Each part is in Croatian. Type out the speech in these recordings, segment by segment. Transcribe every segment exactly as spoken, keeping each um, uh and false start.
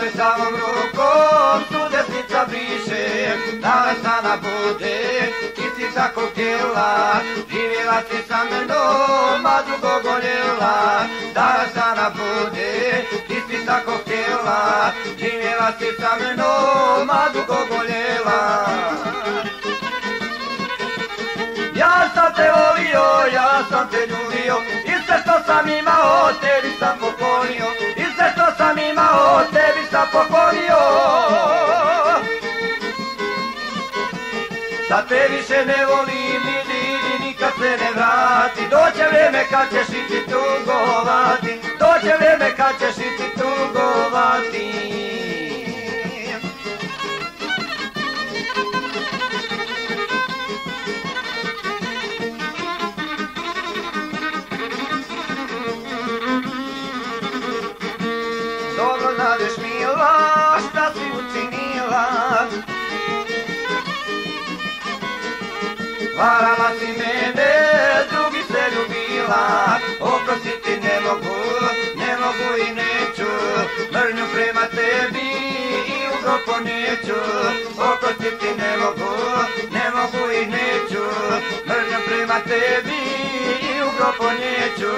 pravom rukom sudesnica briše, nalesana bude, ti si tako htjela, živjela si sa mnom, a drugo goljela. Nalesana bude, ti si tako htjela, živjela si sa mnom, a drugo goljela. Ja sam te volio, ja sam te ljubio, i sve što sam imao, tebi sam poklonio, i sve što sam imao, tebi sam poklonio. Sad te više ne volim, idi, idi, nikad se ne vrati, doće vrijeme kad ćeš i ti tugovati, doće vrijeme kad ćeš i ti tugovati. Dobro znadeš mila, šta si učinila, varala si mene, drugi se ljubila, oprostiti ne mogu, ne mogu i neću, mržnju prema tebi i u grobu neću, oprostiti ne mogu, ne mogu i neću, mržnju prema tebi i u grobu neću.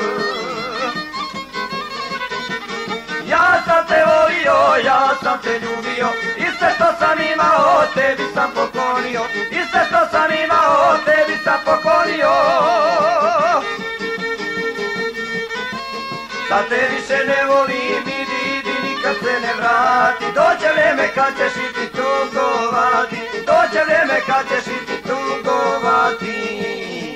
Ja sam te volio, ja sam te ljubio, i sve što sam imao, tebi sam poklonio, i sve što sam imao, tebi sam poklonio. Sad te više ne volim, idi, idi, nikad se ne vrati, doće vrijeme kad ćeš i ti tugovati, doće vrijeme kad ćeš i ti tugovati.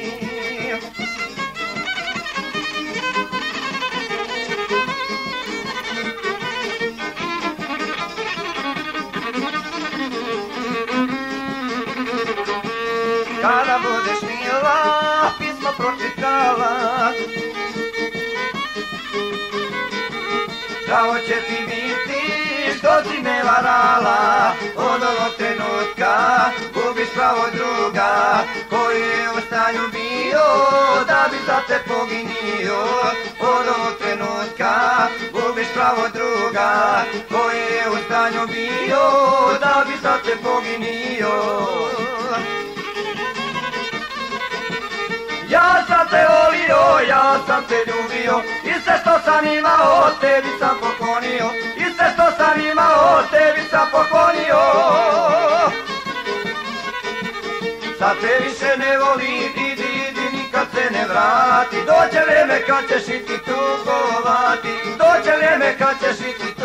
Kada budeš mila, pismo pročitala, žao će ti biti što si me varala, od ovog trenutka gubiš pravo druga, koji je u stanju bio da bi za te poginio. Od ovog trenutka gubiš pravo druga, koji je u stanju bio da bi za te poginio. Ja sam te volio, ja sam te ljubio, i sve što sam imao, tebi sam poklonio, i sve što sam imao, tebi sam poklonio. Sad te više ne volim, idi, idi, nikad se ne vrati, doće vrijeme kad ćeš i ti tugovati, doće vrijeme kad ćeš i ti